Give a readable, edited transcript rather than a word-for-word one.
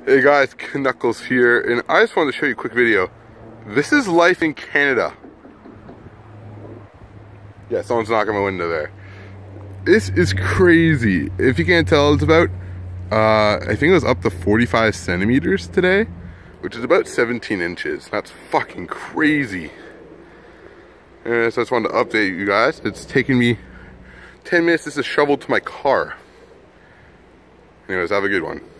Hey guys, Knuckles here, and I just wanted to show you a quick video. This is life in Canada. Yeah, someone's knocking on my window there. This is crazy. If you can't tell, it's about, I think it was up to 45 centimeters today, which is about 17 inches. That's fucking crazy. And so I just wanted to update you guys. It's taken me 10 minutes just to shovel to my car. Anyways, have a good one.